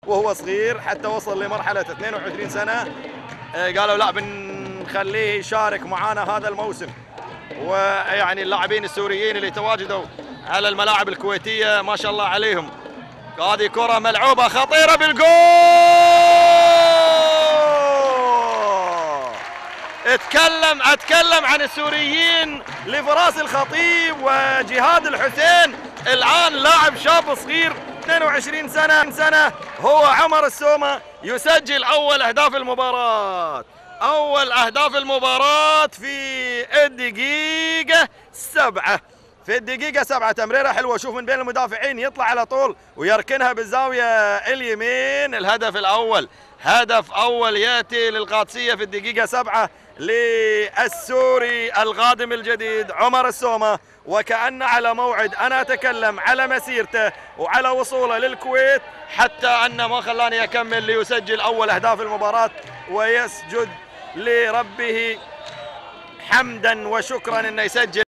وهو صغير حتى وصل لمرحلة 22 سنة. قالوا لا بنخليه يشارك معانا هذا الموسم. ويعني اللاعبين السوريين اللي تواجدوا على الملاعب الكويتية ما شاء الله عليهم. هذه كرة ملعوبة خطيرة بالجول. اتكلم عن السوريين لفراس الخطيب وجهاد الحسين. الآن لاعب شاب صغير 22 سنة هو عمر السومة يسجل أول أهداف المباراة. أول أهداف المباراة في الدقيقة 7. في الدقيقة 7 تمريرة حلوة، شوف من بين المدافعين يطلع على طول ويركنها بالزاوية اليمين. الهدف الأول، هدف أول يأتي للقادسية في الدقيقة 7 للسوري القادم الجديد عمر السومة. وكأن على موعد، أنا أتكلم على مسيرته وعلى وصوله للكويت، حتى أن ما خلاني أكمل ليسجل أول أهداف المباراة ويسجد لربه حمدا وشكرا أنه يسجل.